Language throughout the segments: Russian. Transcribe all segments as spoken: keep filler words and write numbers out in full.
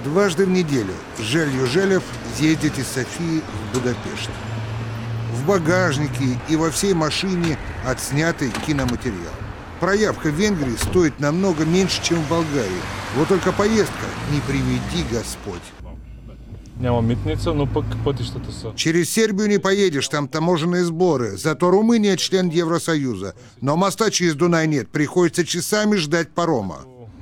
Дважды в неделю Жель-Южелев ездит из Софии в Будапешт. В багажнике и во всей машине отснятый киноматериал. Проявка в Венгрии стоит намного меньше, чем в Болгарии. Вот только поездка не приведи Господь. Через Сербию не поедешь, там таможенные сборы. Зато Румыния член Евросоюза. Но моста через Дунай нет, приходится часами ждать парома.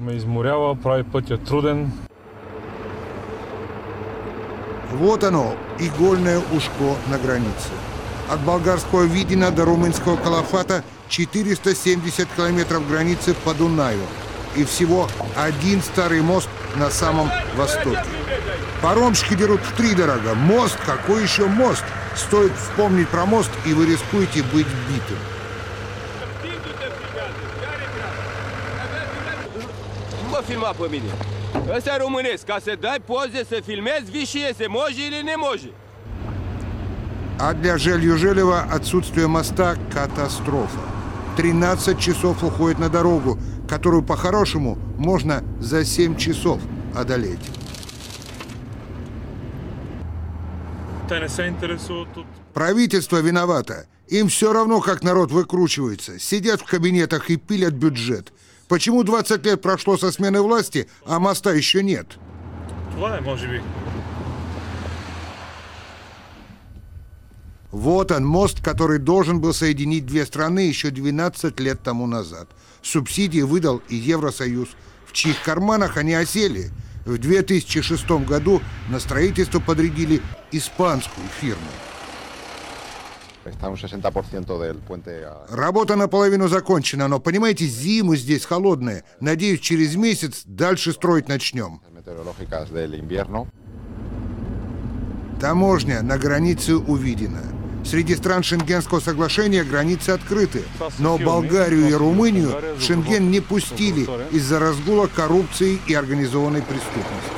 Вот оно, игольное ушко на границе. От болгарского Видина до румынского Калафата четыреста семьдесят километров границы по Дунаю. И всего один старый мост на самом востоке. Паромщики дерут втридорога. Мост? Какой еще мост? Стоит вспомнить про мост, и вы рискуете быть битым. Ăsta românesc, ca să dai poze, să filmezi, vii și iese, може или не може. А для Жель-Южелева отсутствие моста – катастрофа. тринадцать часов уходит на дорогу, которую по-хорошему можно за семь часов одолеть. Правительство виновато. Им все равно, как народ выкручивается. Сидят в кабинетах и пилят бюджет. Почему двадцать лет прошло со смены власти, а моста еще нет? Вот он, мост, который должен был соединить две страны еще двенадцать лет тому назад. Субсидии выдал и Евросоюз, в чьих карманах они осели. В две тысячи шестом году на строительство подрядили испанскую фирму. Работа наполовину закончена, но, понимаете, зимы здесь холодные. Надеюсь, через месяц дальше строить начнем. Таможня на границе у Видина. Среди стран Шенгенского соглашения границы открыты. Но Болгарию и Румынию в Шенген не пустили из-за разгула коррупции и организованной преступности.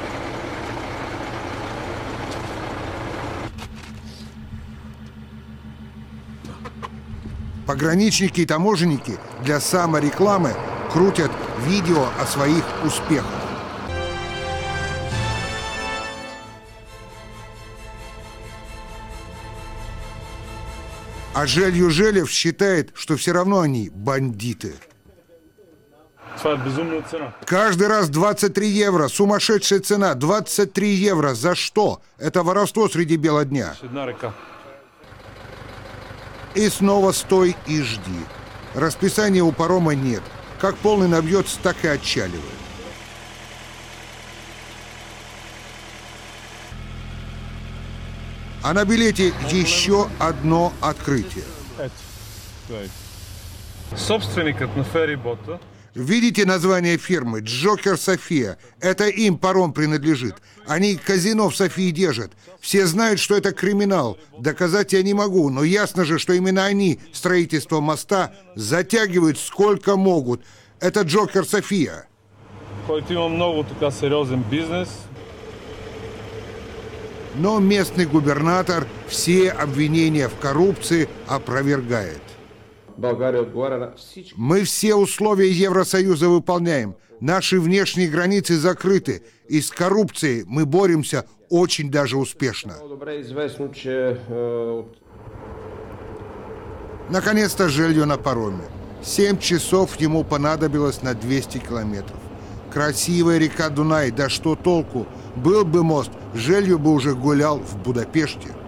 Пограничники и таможенники для саморекламы крутят видео о своих успехах. А Жель-Южелев считает, что все равно они бандиты. Каждый раз двадцать три евро. Сумасшедшая цена. двадцать три евро. За что? Это воровство среди бела дня. И снова стой и жди. Расписания у парома нет. Как полный набьется, так и отчаливает. А на билете еще одно открытие. Собственникът на ферибота. Видите название фирмы? Джокер София. Это им паром принадлежит. Они казино в Софии держат. Все знают, что это криминал. Доказать я не могу, но ясно же, что именно они строительство моста затягивают сколько могут. Это Джокер София. Който има много така сериозен бизнес. Но местный губернатор все обвинения в коррупции опровергает. Мы все условия Евросоюза выполняем. Наши внешние границы закрыты. И с коррупцией мы боремся очень даже успешно. Наконец-то Желью на пароме. Семь часов ему понадобилось на двести километров. Красивая река Дунай, да что толку? Был бы мост, Желью бы уже гулял в Будапеште.